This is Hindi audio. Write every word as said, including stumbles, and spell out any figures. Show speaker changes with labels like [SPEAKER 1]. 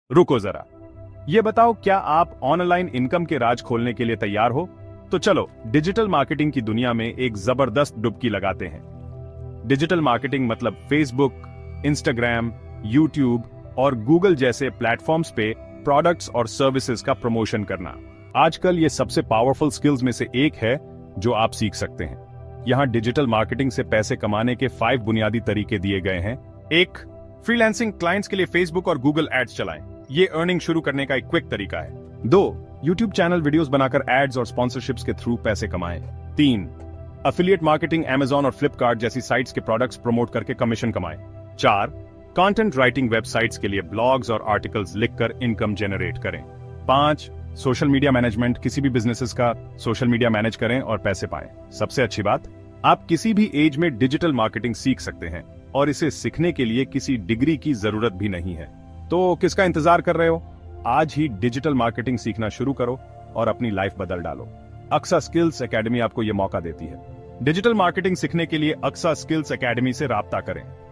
[SPEAKER 1] रुको जरा, ये बताओ, क्या आप ऑनलाइन इनकम के राज खोलने के लिए तैयार हो? तो चलो डिजिटल मार्केटिंग की दुनिया में एक जबरदस्त डुबकी लगाते हैं। डिजिटल मार्केटिंग मतलब फेसबुक, इंस्टाग्राम, यूट्यूब और गूगल जैसे प्लेटफॉर्म्स पे प्रोडक्ट्स और सर्विसेज का प्रमोशन करना। आजकल ये सबसे पावरफुल स्किल्स में से एक है जो आप सीख सकते हैं। यहाँ डिजिटल मार्केटिंग से पैसे कमाने के फाइव बुनियादी तरीके दिए गए हैं। एक, फ्रीलांसिंग, क्लाइंट्स के लिए फेसबुक और गूगल एड्स चलाएं। ये अर्निंग शुरू करने का एक क्विक तरीका है। दो, यूट्यूब चैनल वीडियोस बनाकर एड्स और स्पॉन्सरशिप्स के थ्रू पैसे कमाएं। तीन, एफिलिएट मार्केटिंग, अमेज़न और फ्लिपकार्ट जैसी साइट्स के प्रोडक्ट्स प्रमोट करके कमीशन कमाएं। चार, कंटेंट राइटिंग, वेबसाइट्स के लिए ब्लॉग्स और आर्टिकल्स लिखकर इनकम जनरेट करें। पांच, सोशल मीडिया मैनेजमेंट, किसी भी बिजनेसेस का सोशल मीडिया मैनेज करें और पैसे पाएं। सबसे अच्छी बात, आप किसी भी एज में डिजिटल मार्केटिंग सीख सकते हैं और इसे सीखने के लिए किसी डिग्री की जरूरत भी नहीं है। तो किसका इंतजार कर रहे हो? आज ही डिजिटल मार्केटिंग सीखना शुरू करो और अपनी लाइफ बदल डालो। अक्सा स्किल्स एकेडमी आपको यह मौका देती है। डिजिटल मार्केटिंग सीखने के लिए अक्सा स्किल्स एकेडमी से राब्ता करें।